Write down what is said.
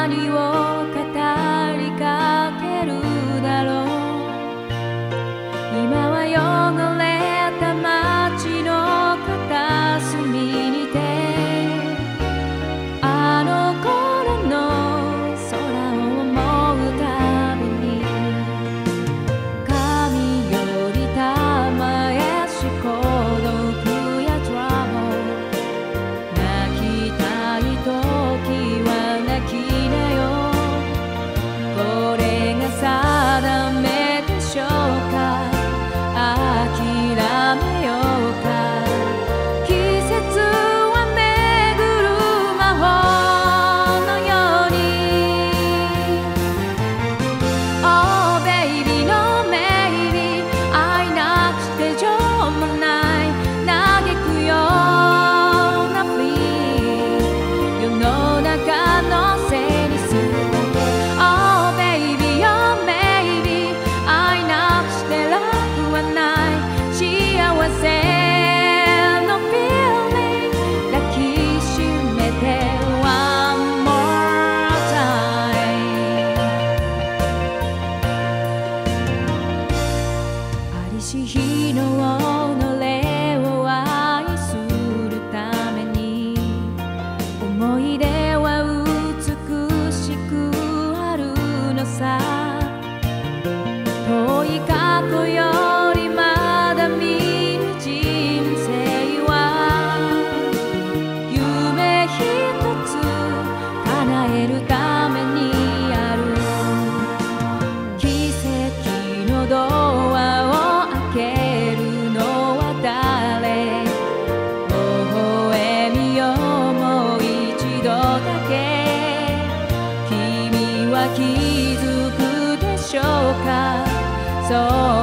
何を語りかけるだろう。今は汚れた街の片隅にて、あの頃の空を思うたびに、神より玉へし孤独やトラブル、泣きたい時は泣きなよ。これが定めでしょうか、諦めようか。季節は巡る魔法のように、 Oh baby no maybe 愛なくして情もない嘆くような Free 世の中のせいにするだけ。 Oh baby oh maybe 愛なくして楽はない幸せの feeling 抱きしめて one more time。 ありし日の己を愛するために、思い出は美しくあるのさ。遠い過去よりまだ見ぬ人生は、夢一つ叶えるためにある。奇跡のドアを開けるのは誰？微笑みよもう一度だけ。君は気づくでしょうか、そう